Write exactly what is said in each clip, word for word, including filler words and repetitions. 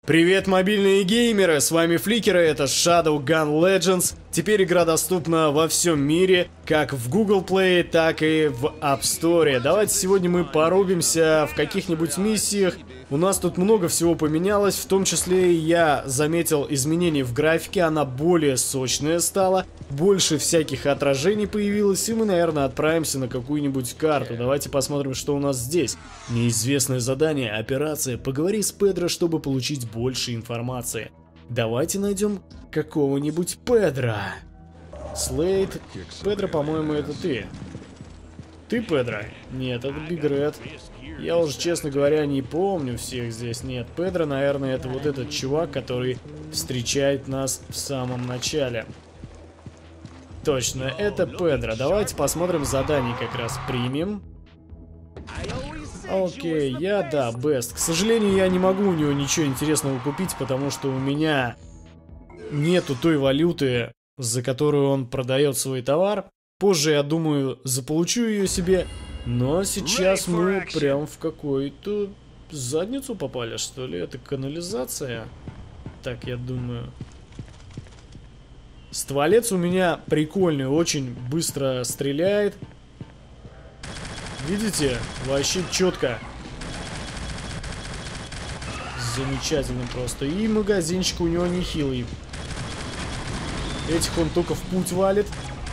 Привет, мобильные геймеры, с вами Фликеры, это Shadowgun Legends. Теперь игра доступна во всем мире, как в Google Play, так и в App Store. Давайте сегодня мы порубимся в каких-нибудь миссиях. У нас тут много всего поменялось, в том числе я заметил изменения в графике, она более сочная стала, больше всяких отражений появилось, и мы, наверное, отправимся на какую-нибудь карту. Давайте посмотрим, что у нас здесь. Неизвестное задание, операция «Поговори с Педро, чтобы получить больше информации». Давайте найдем какого-нибудь Педро. Слейд. Педро, по-моему, это ты. Ты, Педро? Нет, это Биг Ред. Я уже, честно говоря, не помню всех здесь. Нет, Педро, наверное, это вот этот чувак, который встречает нас в самом начале. Точно, это Педро. Давайте посмотрим задание, как раз примем. Окей, я, да, Бест. К сожалению, я не могу у него ничего интересного купить, потому что у меня нету той валюты, за которую он продает свой товар. Позже, я думаю, заполучу ее себе. Но сейчас мы прям в какую-то задницу попали, что ли? Это канализация? Так, я думаю. Стволец у меня прикольный, очень быстро стреляет. Видите? Вообще четко. Замечательно просто. И магазинчик у него нехилый. Этих он только в путь валит.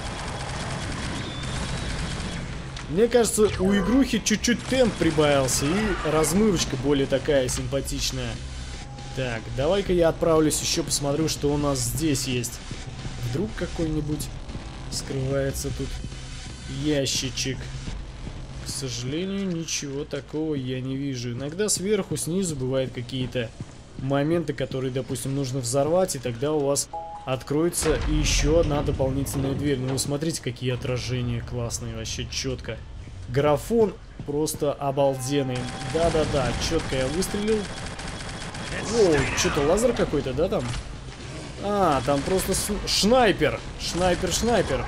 Мне кажется, у игрухи чуть-чуть темп прибавился и размывочка более такая симпатичная. Так, давай-ка я отправлюсь еще посмотрю, что у нас здесь есть. Вдруг какой-нибудь скрывается тут ящичек. К сожалению, ничего такого я не вижу. Иногда сверху, снизу бывают какие-то моменты, которые, допустим, нужно взорвать, и тогда у вас откроется еще одна дополнительная дверь. Ну вы смотрите, какие отражения классные, вообще четко. Графон просто обалденный. Да-да-да, четко я выстрелил. О, что-то лазер какой-то, да, там? А, там просто шнайпер. Шнайпер-шнайпер.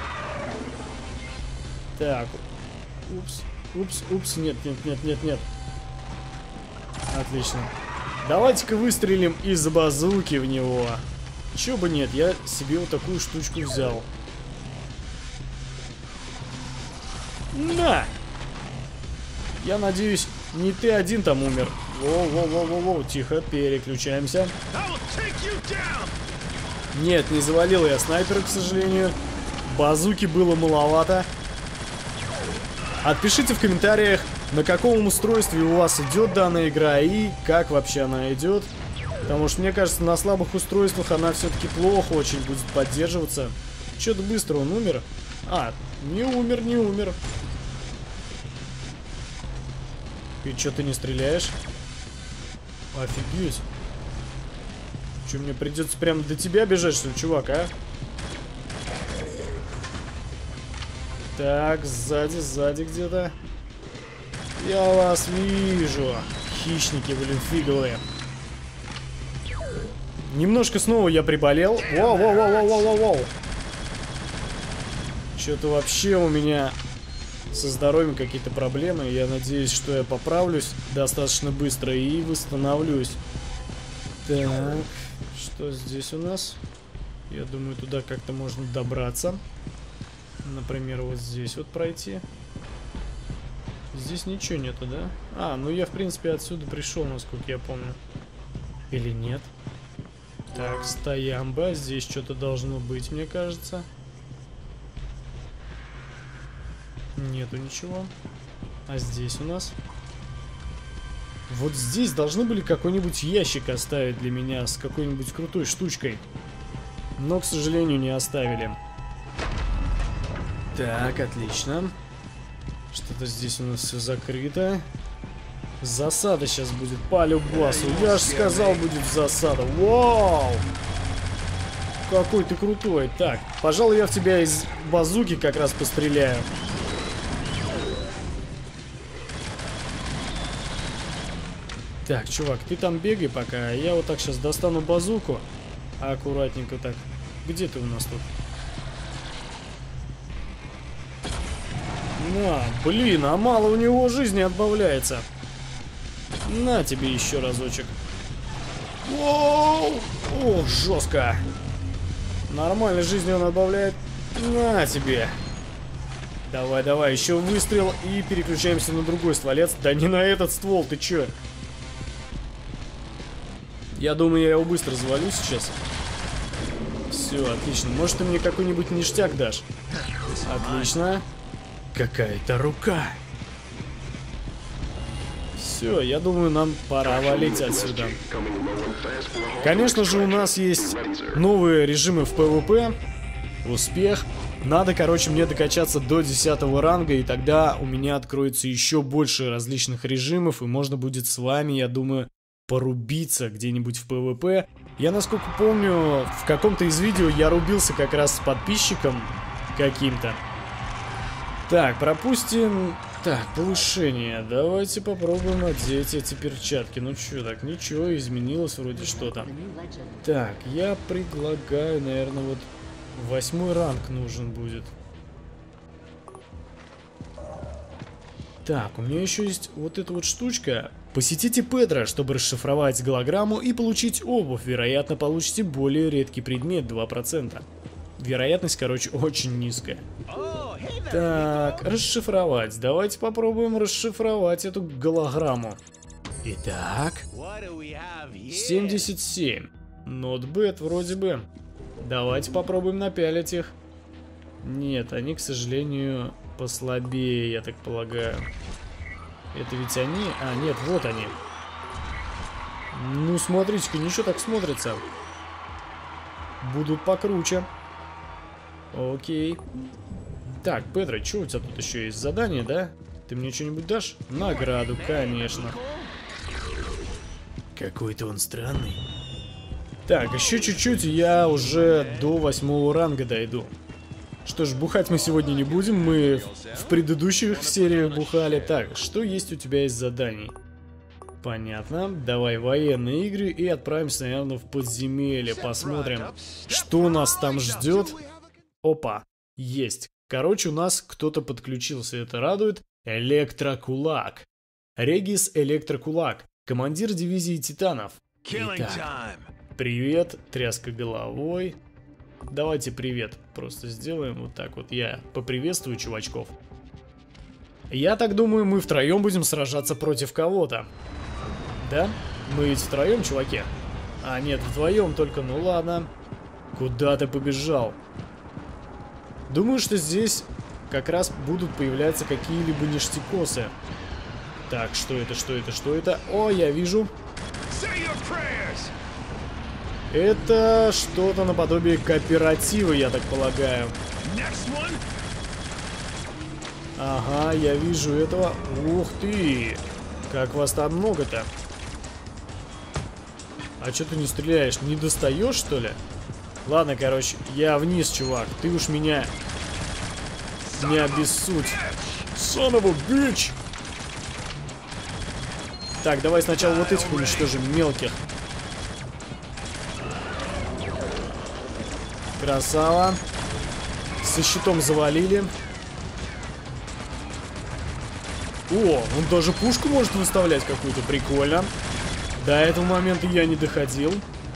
Так. Упс, упс, упс. Нет, нет, нет, нет, нет. Отлично. Давайте-ка выстрелим из базуки в него. Чё бы нет, я себе вот такую штучку взял. На! Я надеюсь, не ты один там умер. Воу-воу-воу-воу-воу, тихо, переключаемся. Нет, не завалил я снайпера, к сожалению. Базуки было маловато. Отпишите в комментариях, на каком устройстве у вас идет данная игра и как вообще она идет. Потому что, мне кажется, на слабых устройствах она все-таки плохо очень будет поддерживаться. Что-то быстро он умер. А, не умер, не умер. И что ты не стреляешь? Офигеть. Что, мне придется прям до тебя бежать, что ли, чувак, а? Так, сзади, сзади где-то. Я вас вижу. Хищники, блин, фиговые. Немножко снова я приболел. Воу-воу-воу-воу-воу-воу. Что-то вообще у меня со здоровьем какие-то проблемы. Я надеюсь, что я поправлюсь достаточно быстро и восстановлюсь. Так, что здесь у нас? Я думаю, туда как-то можно добраться. Например, вот здесь вот пройти. Здесь ничего нету, да? А, ну я, в принципе, отсюда пришел, насколько я помню. Или нет? Так, стоямба. Здесь что-то должно быть, мне кажется. Нету ничего. А здесь у нас? Вот здесь должны были какой-нибудь ящик оставить для меня с какой-нибудь крутой штучкой. Но, к сожалению, не оставили. Так, отлично. Что-то здесь у нас все закрыто. Засада сейчас будет по любасу. Я же сказал, будет засада. Вау! Какой ты крутой. Так, пожалуй, я в тебя из базуки как раз постреляю. Так, чувак, ты там бегай пока. Я вот так сейчас достану базуку. Аккуратненько так. Где ты у нас тут? На, блин, а мало у него жизни отбавляется. На тебе еще разочек. Воу! О, жестко. Нормально жизни он отбавляет. На тебе. Давай, давай, еще выстрел и переключаемся на другой стволец. Да не на этот ствол, ты че? Я думаю, я его быстро завалю сейчас. Все, отлично. Может, ты мне какой-нибудь ништяк дашь? Отлично. Какая-то рука. Все, я думаю, нам пора валить отсюда. Конечно же, у нас есть новые режимы в PvP. Успех. Надо, короче, мне докачаться до десятого ранга, и тогда у меня откроется еще больше различных режимов, и можно будет с вами, я думаю, порубиться где-нибудь в PvP. Я, насколько помню, в каком-то из видео я рубился как раз с подписчиком каким-то. Так, пропустим... Так, повышение. Давайте попробуем одеть эти перчатки. Ну что, так, ничего, изменилось вроде что-то. Так, я предлагаю, наверное, вот восьмой ранг нужен будет. Так, у меня еще есть вот эта вот штучка. Посетите Педро, чтобы расшифровать голограмму и получить обувь. Вероятно, получите более редкий предмет, два процента. Вероятность, короче, очень низкая. Так, расшифровать. Давайте попробуем расшифровать эту голограмму. Итак, семьдесят семь. Not bad, вроде бы. Давайте попробуем напялить их. Нет, они, к сожалению, послабее, я так полагаю. Это ведь они? А, нет, вот они. Ну, смотрите-ка, ничего так смотрится. Будут покруче. Окей. Так, Педро, что у тебя тут еще есть? Задание, да? Ты мне что-нибудь дашь? Награду, конечно. Какой-то он странный. Так, еще чуть-чуть, и я уже до восьмого ранга дойду. Что ж, бухать мы сегодня не будем. Мы в предыдущих сериях бухали. Так, что есть у тебя из заданий? Понятно. Давай военные игры и отправимся, наверное, в подземелье. Посмотрим, что нас там ждет. Опа, есть. Короче, у нас кто-то подключился, это радует. Электрокулак. Регис Электрокулак. Командир дивизии титанов. Итак, привет, тряска головой. Давайте привет просто сделаем вот так вот. Я поприветствую чувачков. Я так думаю, мы втроем будем сражаться против кого-то. Да? Мы ведь втроем, чуваки? А, нет, вдвоем только, ну ладно. Куда ты побежал? Думаю, что здесь как раз будут появляться какие-либо ништякосы. Так, что это, что это, что это? О, я вижу. Это что-то наподобие кооператива, я так полагаю. Ага, я вижу этого. Ух ты! Как вас там много-то? А что ты не стреляешь? Не достаешь, что ли? Ладно, короче, я вниз, чувак. Ты уж меня не обессудь. Son of a bitch! Так, давай сначала вот этих уничтожим, мелких. Красава. Со щитом завалили. О, он даже пушку может выставлять какую-то, прикольно. До этого момента я не доходил.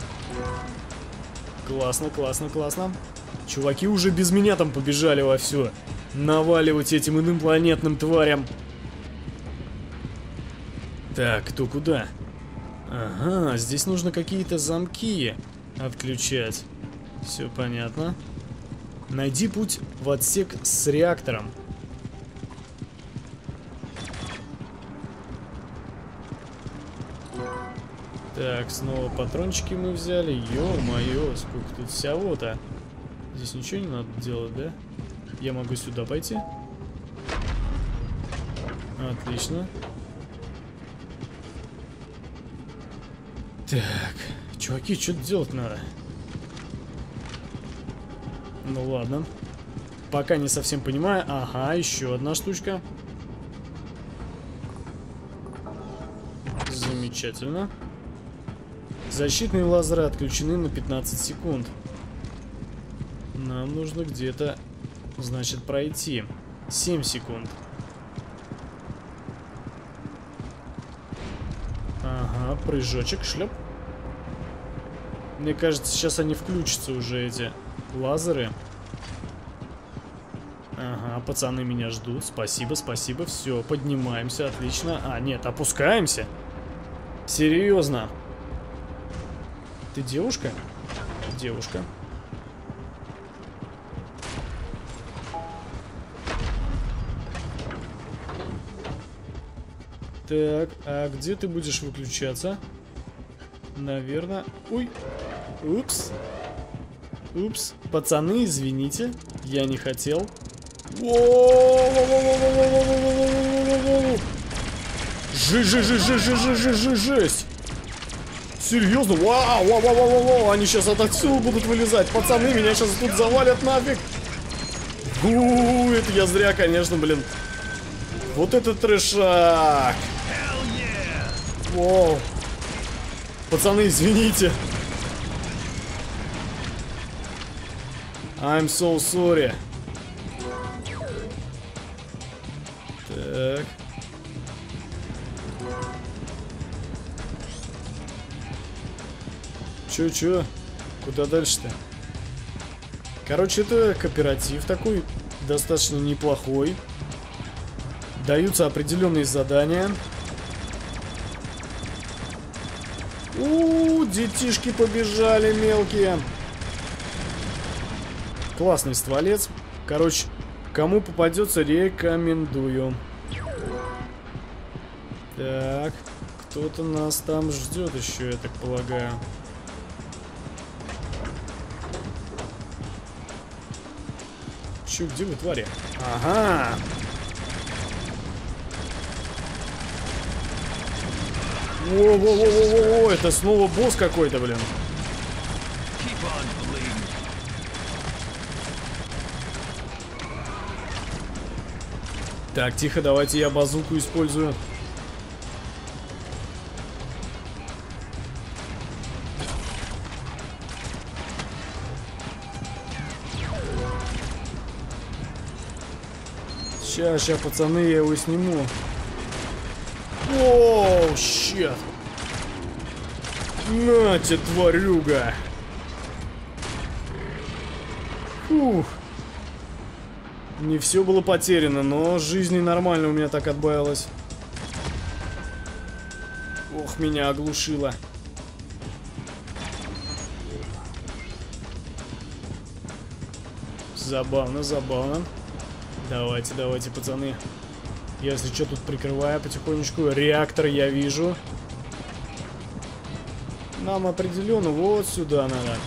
Классно, классно, классно. Чуваки уже без меня там побежали вовсю наваливать этим инопланетным тварям. Так, кто куда? Ага, здесь нужно какие-то замки отключать. Все понятно. Найди путь в отсек с реактором. Так, снова патрончики мы взяли. Ё-моё, сколько тут всего-то. Здесь ничего не надо делать, да? Я могу сюда пойти. Отлично. Так, чуваки, что делать надо? Ну ладно. Пока не совсем понимаю. Ага, еще одна штучка. Замечательно. Защитные лазеры отключены на пятнадцать секунд. Нам нужно где-то, значит, пройти. семь секунд. Ага, прыжочек, шлеп. Мне кажется, сейчас они включатся уже, эти лазеры. Ага, пацаны меня ждут. Спасибо, спасибо. Все, поднимаемся, отлично. А, нет, опускаемся. Серьезно. Ты девушка? Девушка. Так, а где ты будешь выключаться? Наверное. Ой. Упс. Упс. Пацаны, извините. Я не хотел. Жесть, жесть, жесть, жесть, жесть, жесть, жесть, жесть. Серьезно? Вау, вау, вау, вау, вау. Они сейчас отовсюду будут вылезать. Пацаны, меня сейчас тут завалят нафиг. Фу, это я зря, конечно, блин. Вот это трэшак. Воу. Пацаны, извините. I'm so sorry. Так. Чё, чё? Куда дальше-то? Короче, это кооператив такой, достаточно неплохой. Даются определенные задания. У-у-у, детишки побежали мелкие. Классный стволец. Короче, кому попадется, рекомендую. Так, кто-то нас там ждет еще, я так полагаю. Че, где вы, твари? Ага. Во-во-во-во-во, это снова босс какой-то, блин. Так, тихо, давайте я базуку использую. Сейчас, сейчас, пацаны, я его сниму. Оу, щет. Нате, тварюга. Фух. Не все было потеряно, но жизни нормально у меня так отбавилось. Ох, меня оглушило. Забавно, забавно. Давайте, давайте, пацаны. Если что, тут прикрываю потихонечку. Реактор я вижу. Нам определенно вот сюда надо.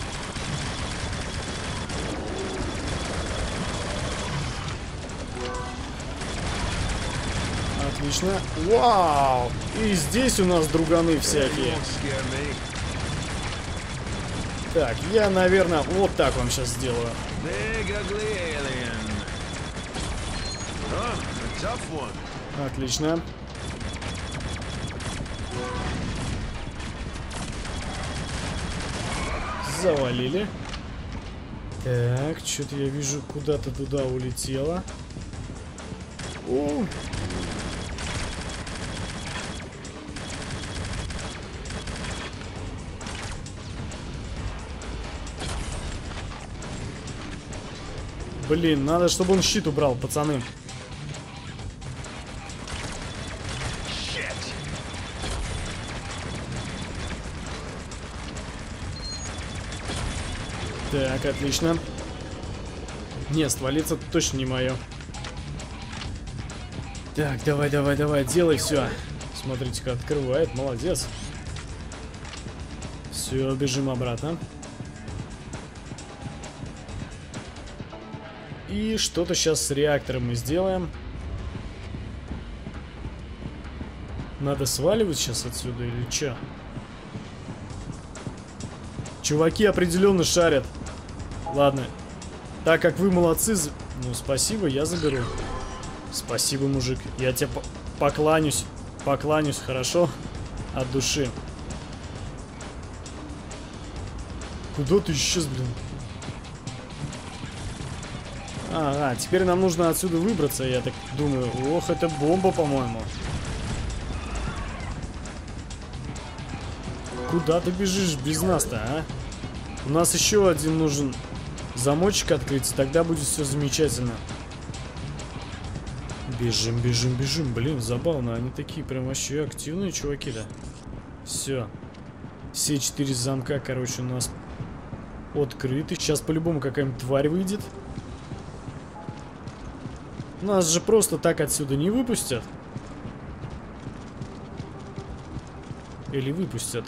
Отлично. Вау! И здесь у нас друганы всякие. Так, я, наверное, вот так вам сейчас сделаю. Отлично. Завалили. Так, что-то я вижу, куда-то туда улетело. О! Блин, надо, чтобы он щит убрал, пацаны. Так, отлично. Не, стволиться точно не мое. Так, давай, давай, давай, делай все. Смотрите-ка, открывает, молодец. Все, бежим обратно. И что-то сейчас с реактором мы сделаем. Надо сваливать сейчас отсюда или что? Чуваки определенно шарят. Ладно. Так как вы молодцы, ну спасибо, я заберу. Спасибо, мужик. Я тебе покланяюсь. Покланяюсь, хорошо? От души. Куда ты исчез, блин? Ага, теперь нам нужно отсюда выбраться, я так думаю. Ох, это бомба, по-моему. Куда ты бежишь без нас-то, а? У нас еще один нужен замочек открыть, тогда будет все замечательно. Бежим, бежим, бежим. Блин, забавно. Они такие прям вообще активные чуваки-то. Все. Все четыре замка, короче, у нас открыты. Сейчас по-любому какая-нибудь тварь выйдет. Нас же просто так отсюда не выпустят. Или выпустят.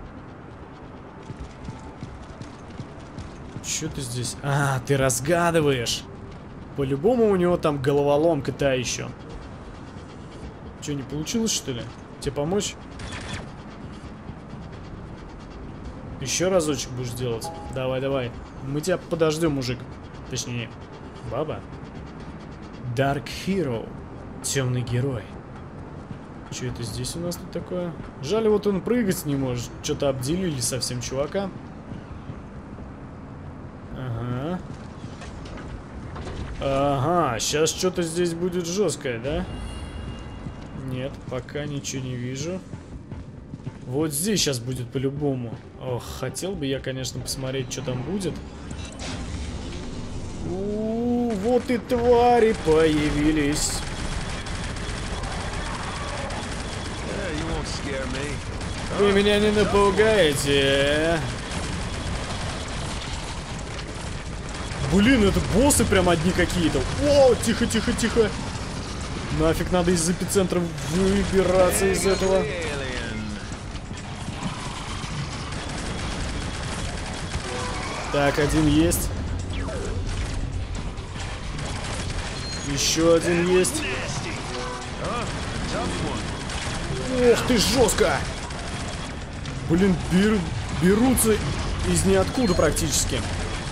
Что ты здесь? А, ты разгадываешь. По-любому у него там головоломка та еще. Что, не получилось, что ли? Тебе помочь? Еще разочек будешь делать? Давай, давай. Мы тебя подождем, мужик. Точнее, баба. Dark Hero. Темный герой. Что это здесь у нас тут такое? Жаль, вот он прыгать не может. Что-то обделили совсем чувака. Ага. Ага, сейчас что-то здесь будет жесткое, да? Нет, пока ничего не вижу. Вот здесь сейчас будет по-любому. Ох, хотел бы я, конечно, посмотреть, что там будет. У-у-у, вот и твари появились. Вы меня не напугаете. Блин, это боссы прям одни какие-то. О, тихо, тихо, тихо. Нафиг надо из эпицентра выбираться из этого. Так, один есть. Еще один есть. Ох ты, жестко. Блин, бер... берутся из ниоткуда практически.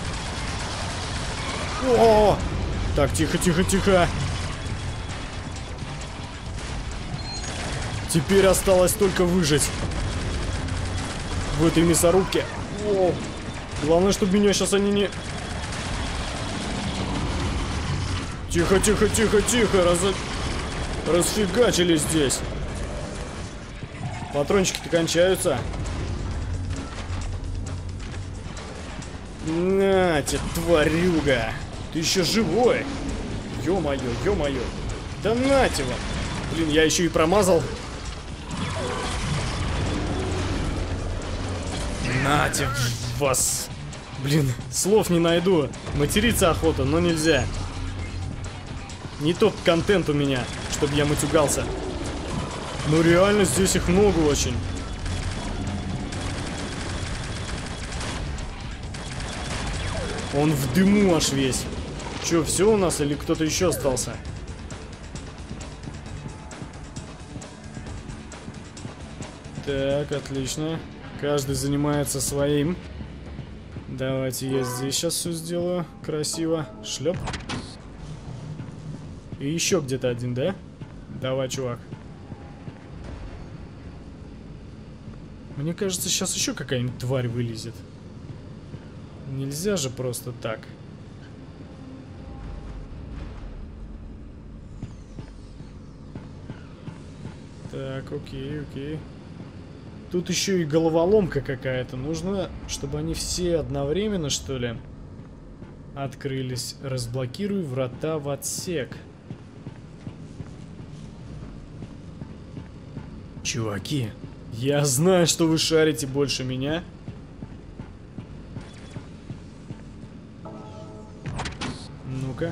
О! Так, тихо, тихо, тихо. Теперь осталось только выжить в этой мясорубке. О! Главное, чтобы меня сейчас они не... Тихо, тихо, тихо, тихо. Раз... Расфигачили здесь. Патрончики-то кончаются. На тебе, тварюга. Ты еще живой. Ё-моё, ё-моё. Да на тебе. Блин, я еще и промазал. На тебе вас. Блин, слов не найду. Материться охота, но нельзя. Не тот контент у меня, чтобы я матюгался. Ну реально, здесь их много очень. Он в дыму аж весь. Че, все у нас или кто-то еще остался? Так, отлично. Каждый занимается своим. Давайте я здесь сейчас все сделаю красиво. Шлеп. И еще где-то один, да? Давай, чувак. Мне кажется, сейчас еще какая-нибудь тварь вылезет. Нельзя же просто так. Так, окей, окей. Тут еще и головоломка какая-то. Нужно, чтобы они все одновременно, что ли, открылись. Разблокируй врата в отсек. Чуваки, я знаю, что вы шарите больше меня. Ну-ка.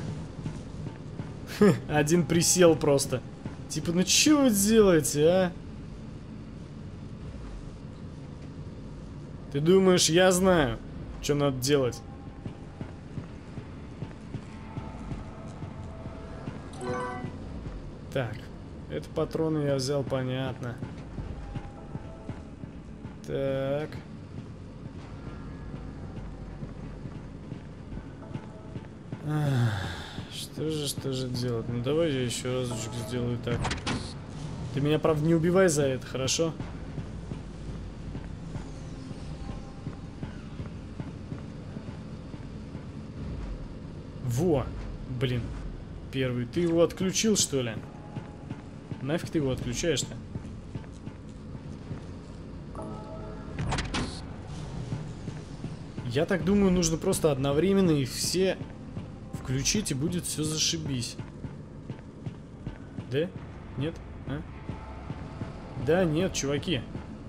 Один присел просто. Типа, ну что вы делаете, а? Ты думаешь, я знаю, что надо делать? Так, это патроны я взял, понятно. Так. Ах, что же, что же делать? Ну давай я еще разочек сделаю так. Ты меня, правда, не убивай за это, хорошо? Во! Блин. Первый. Ты его отключил, что ли? Нафиг ты его отключаешь-то? Я так думаю, нужно просто одновременно их все включить, и будет все зашибись. Да? Нет? А? Да, нет, чуваки.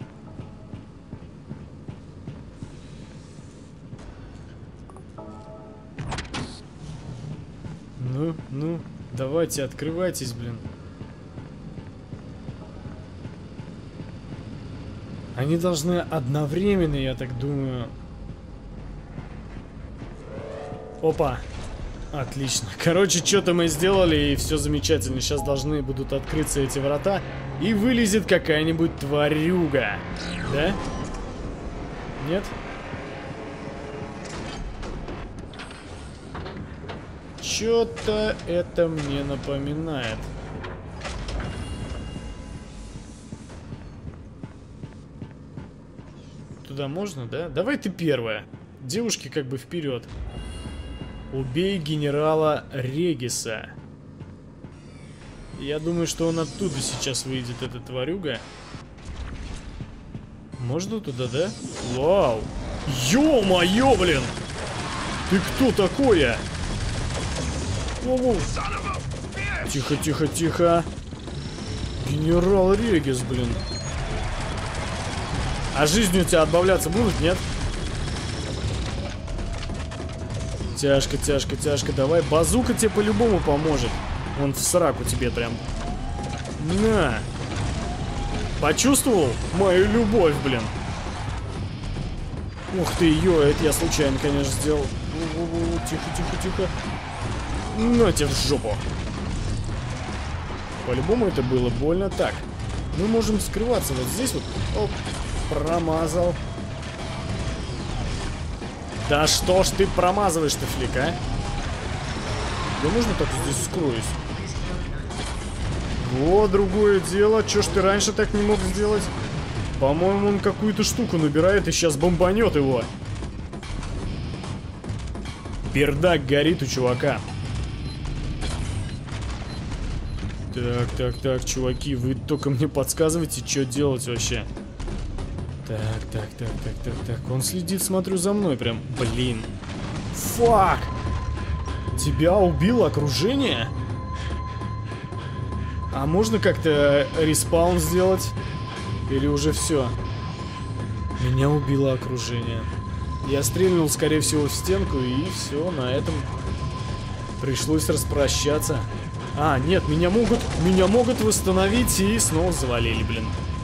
Ну, ну, давайте, открывайтесь, блин. Они должны одновременно, я так думаю. Опа. Отлично. Короче, что-то мы сделали, и все замечательно. Сейчас должны будут открыться эти врата, и вылезет какая-нибудь тварюга. Да? Нет? Что-то это мне напоминает. Туда можно, да? Давай ты первая. Девушки как бы вперед. Убей генерала Региса. Я думаю, что он оттуда сейчас выйдет, эта тварюга. Можно туда, да? Вау! Ё-моё, блин! Ты кто такое? Воу-воу. Тихо, тихо, тихо. Генерал Регис, блин. А жизнью у тебя отбавляться будут, нет? Тяжко, тяжко, тяжко. Давай, базука тебе по-любому поможет. Он в сраку тебе прям. На. Почувствовал мою любовь, блин? Ух ты, ё, это я случайно, конечно, сделал. Тихо, тихо, тихо. На тебе в жопу. По-любому это было больно. Так, мы можем скрываться вот здесь вот. Оп, промазал. Да что ж ты промазываешь-то, Флик, а? Да можно так здесь скроюсь? Вот другое дело. Чё ж ты раньше так не мог сделать? По-моему, он какую-то штуку набирает и сейчас бомбанет его. Пердак горит у чувака. Так, так, так, чуваки, вы только мне подсказывайте, что делать вообще. Так, так, так, так, так, так. Он следит, смотрю, за мной прям. Блин. Фак! Тебя убило окружение? А можно как-то респаун сделать? Или уже все? Меня убило окружение. Я стрельнул, скорее всего, в стенку, и все, на этом пришлось распрощаться. А, нет, меня могут, меня могут восстановить, и снова завалили, блин.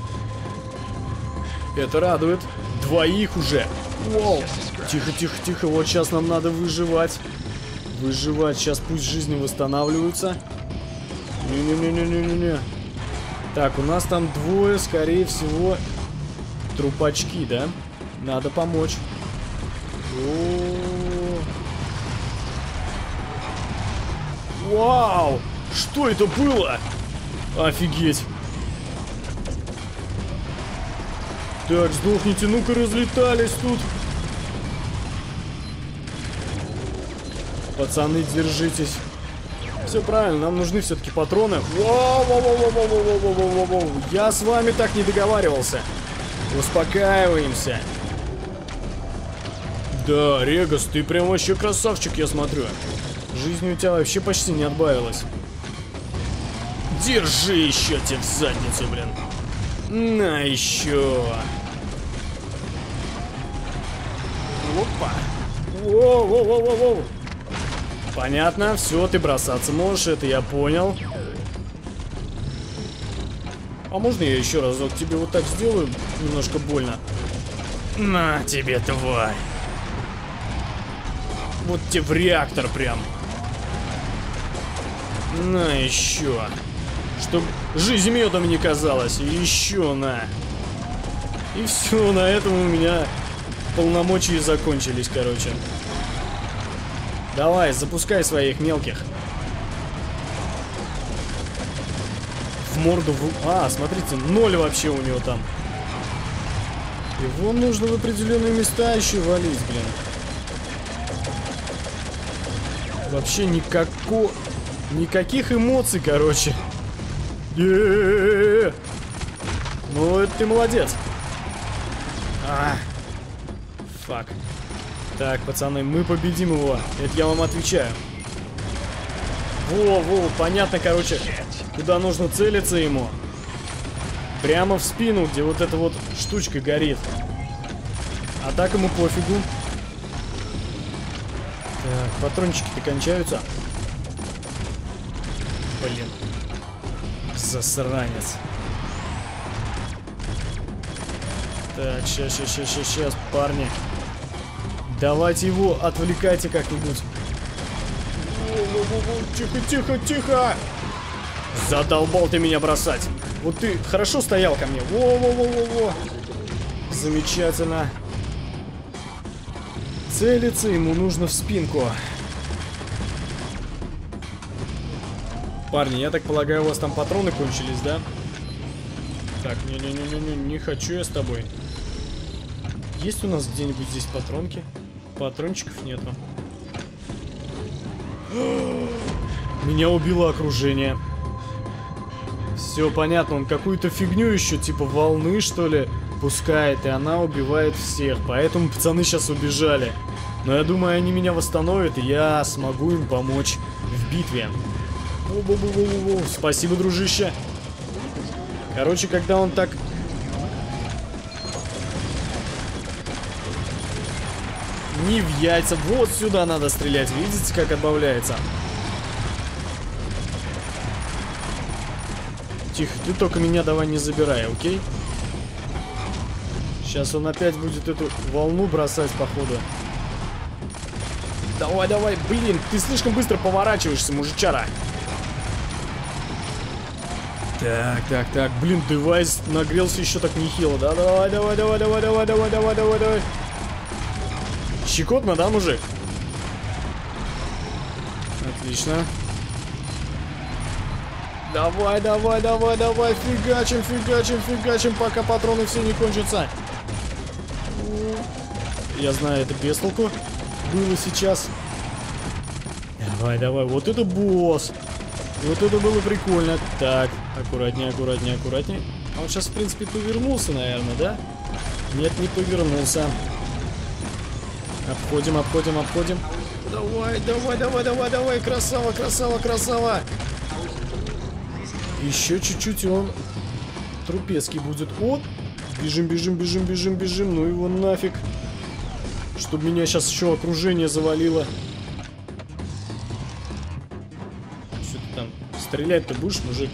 Это радует. Двоих уже. Воу. Тихо, тихо, тихо. Вот сейчас нам надо выживать. Выживать. Сейчас пусть жизни восстанавливаются. Не-не-не-не-не-не. Так, у нас там двое, скорее всего, трупачки, да? Надо помочь. О-о-о. Вау! Что это было? Офигеть! Так, сдохните, ну-ка, разлетались тут. Пацаны, держитесь. Все правильно, нам нужны все-таки патроны. Воу, воу, воу, воу, воу, воу, воу, воу, воу. Я с вами так не договаривался. Успокаиваемся. Да, Регас, ты прям вообще красавчик, я смотрю. Жизнь у тебя вообще почти не отбавилась. Держи еще тебе в задницу, блин. На еще. Опа. Воу-воу-воу-воу-воу. Понятно, все, ты бросаться можешь, это я понял. А можно я еще разок тебе вот так сделаю? Немножко больно. На тебе, тварь. Вот тебе в реактор прям. На еще. Чтоб жизнь медом не казалась. Еще на. И все, на этом у меня полномочия закончились, короче. Давай, запускай своих мелких. В морду в... А, смотрите, ноль вообще у него там. Его нужно в определенные места еще валить, блин. Вообще никако... Никаких эмоций, короче. Е-е-е-е-е. Ну, это ты молодец. А, фак. Так, пацаны, мы победим его. Это я вам отвечаю. Во, во, понятно, короче, куда нужно целиться ему. Прямо в спину, где вот эта вот штучка горит. А так ему пофигу. Так, патрончики-то кончаются. Блин. Засранец. Так, щас, щас, щас, щас, щас, парни. Давайте его отвлекайте как-нибудь. Тихо, тихо, тихо. Задолбал ты меня бросать. Вот ты хорошо стоял ко мне. Во-во-во-во-во. Замечательно. Целиться ему нужно в спинку. Парни, я так полагаю, у вас там патроны кончились, да? Так, не-не-не-не, не хочу я с тобой. Есть у нас где-нибудь здесь патронки? Патрончиков нету. Меня убило окружение. Все понятно, он какую-то фигню еще, типа волны, что ли, пускает, и она убивает всех. Поэтому пацаны сейчас убежали. Но я думаю, они меня восстановят, и я смогу им помочь в битве. Бу-бу-бу-бу-бу. Спасибо, дружище. Короче, когда он так... Не в яйца. Вот сюда надо стрелять. Видите, как отбавляется? Тихо, ты только меня давай не забирай, окей? Сейчас он опять будет эту волну бросать, походу. Давай, давай, блин, ты слишком быстро поворачиваешься, мужичара. Так, так, так, блин, девайс нагрелся еще так нехило, да? Давай, давай, давай, давай, давай, давай, давай, давай, давай. Щекотно, да, мужик? Отлично. Давай, давай, давай, давай, фигачим, фигачим, фигачим, пока патроны все не кончатся. Я знаю, это без толку было сейчас. Давай, давай, вот это босс. Вот это было прикольно. Так, аккуратнее, аккуратнее, аккуратнее. А он сейчас, в принципе, повернулся, наверное, да? Нет, не повернулся. Обходим, обходим, обходим. Давай, давай, давай, давай, давай, красава, красава, красава. Еще чуть-чуть, и он трупецкий будет. Вот. Бежим, бежим, бежим, бежим, бежим. Ну его нафиг. Чтобы меня сейчас еще окружение завалило. Что ты там? Стрелять-то будешь, мужик?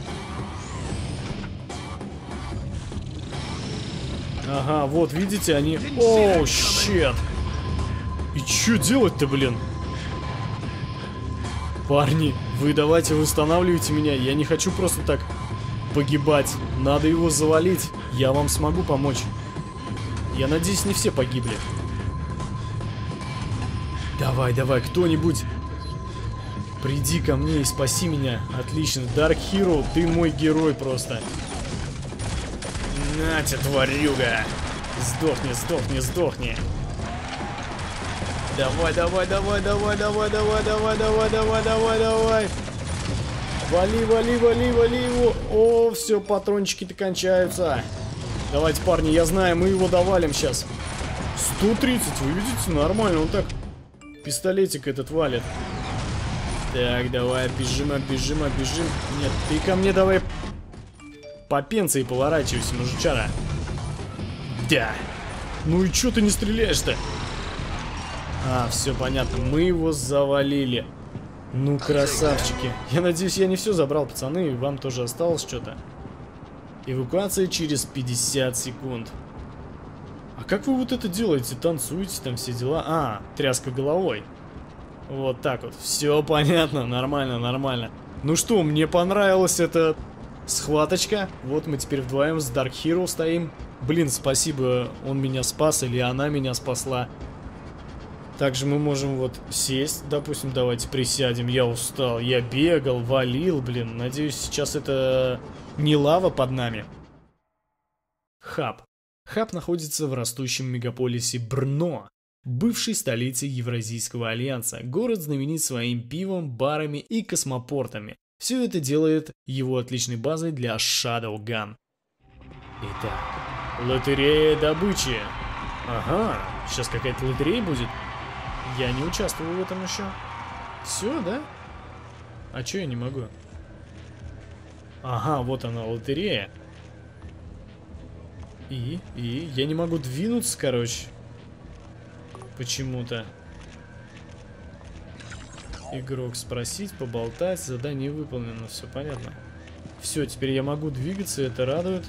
Ага, вот, видите, они... Оу, щет. И что делать-то, блин? Парни, вы давайте восстанавливайте меня. Я не хочу просто так погибать. Надо его завалить. Я вам смогу помочь. Я надеюсь, не все погибли. Давай, давай, кто-нибудь приди ко мне и спаси меня. Отлично. Dark Hero, ты мой герой просто. Натя, тварюга. Сдохни, сдохни, сдохни. Давай, давай, давай, давай, давай, давай, давай, давай, давай, давай, давай. Вали, вали, вали, вали его. О, все, патрончики-то кончаются. Давайте, парни, я знаю, мы его довалим сейчас. сто тридцать, вы видите, нормально, он так пистолетик этот валит. Так, давай, бежим, бежим, бежим. Нет, ты ко мне давай по пенции поворачивайся, мужичара. Да. Ну и чё ты не стреляешь-то? А, все понятно, мы его завалили. Ну, красавчики. Я надеюсь, я не все забрал, пацаны, и вам тоже осталось что-то. Эвакуация через пятьдесят секунд. А как вы вот это делаете? Танцуете, там все дела? А, тряска головой. Вот так вот. Все понятно, нормально, нормально. Ну что, мне понравилась эта схваточка. Вот мы теперь вдвоем с Dark Hero стоим. Блин, спасибо, он меня спас или она меня спасла. Также мы можем вот сесть, допустим, давайте присядем. Я устал, я бегал, валил, блин. Надеюсь, сейчас это не лава под нами. Хаб. Хаб находится в растущем мегаполисе Брно, бывшей столице Евразийского альянса. Город знаменит своим пивом, барами и космопортами. Все это делает его отличной базой для Shadowgun. Итак, лотерея добычи. Ага, сейчас какая-то лотерея будет. Я не участвую в этом еще. Все, да? А чё я не могу? Ага, вот она, лотерея. И, и, я не могу двинуться, короче. Почему-то. Игрок спросить, поболтать, задание выполнено, все понятно. Все, теперь я могу двигаться, это радует.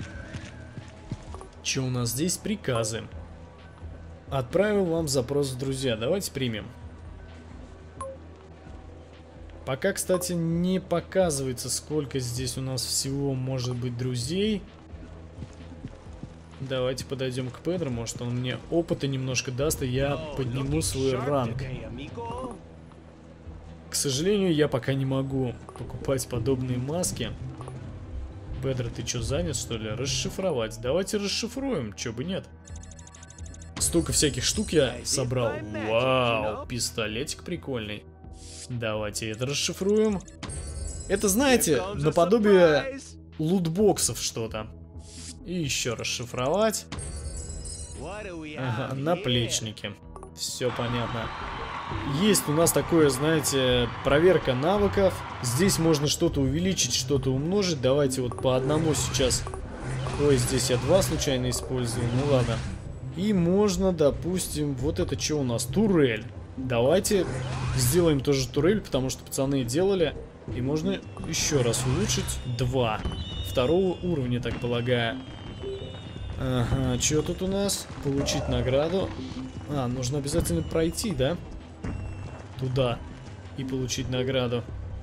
Что у нас здесь? Приказы. Отправил вам запрос в друзья, давайте примем. Пока, кстати, не показывается, сколько здесь у нас всего может быть друзей. Давайте подойдем к Педро, может он мне опыта немножко даст, и я подниму свой ранг. К сожалению, я пока не могу покупать подобные маски. Педро, ты что, занят, что ли? Расшифровать. Давайте расшифруем, чё бы нет. Столько всяких штук я собрал. Вау, пистолетик прикольный. Давайте это расшифруем. Это, знаете, наподобие лутбоксов что-то. И еще расшифровать. Ага, наплечники. Все понятно. Есть у нас такое, знаете, проверка навыков. Здесь можно что-то увеличить, что-то умножить. Давайте вот по одному сейчас. Ой, здесь я два случайно использую. Ну ладно. И можно, допустим, вот это что у нас? Турель. Давайте сделаем тоже турель, потому что пацаны делали. И можно еще раз улучшить. Два. Второго уровня, так полагаю. Ага, что тут у нас? Получить награду. А, нужно обязательно пройти, да? Туда. И получить награду.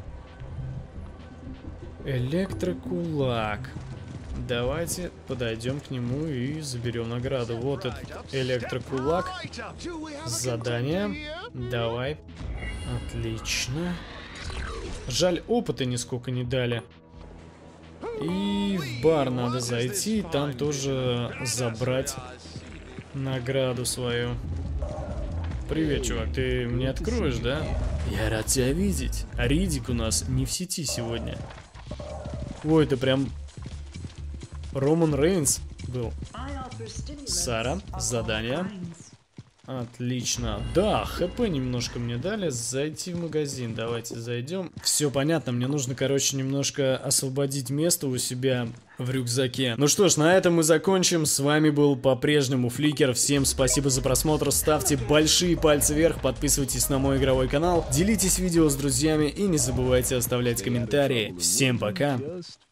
Электрокулак. Давайте подойдем к нему и заберем награду. Вот этот электрокулак. Задание. Давай. Отлично. Жаль, опыта нисколько не дали. И в бар надо зайти, там тоже забрать награду свою. Привет, чувак, ты мне откроешь, да? Я рад тебя видеть. А Ридик у нас не в сети сегодня. Ой, это прям Роман Рейнс был. Сара, задание. Отлично. Да, хп немножко мне дали. Зайти в магазин. Давайте зайдем. Все понятно. Мне нужно, короче, немножко освободить место у себя в рюкзаке. Ну что ж, на этом мы закончим. С вами был по-прежнему Фликер. Всем спасибо за просмотр. Ставьте большие пальцы вверх. Подписывайтесь на мой игровой канал. Делитесь видео с друзьями. И не забывайте оставлять комментарии. Всем пока.